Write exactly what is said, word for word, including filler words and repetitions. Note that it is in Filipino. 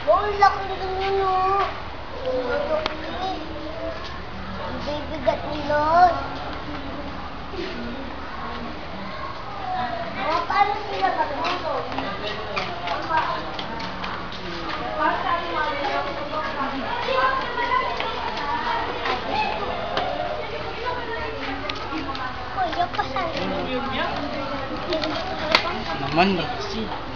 Oh, laki lang yun, oh. Ang laki. Ang bibigat nila. Oh, paano sila pag-uso? Oh, yung pasal. Naman ba kasi?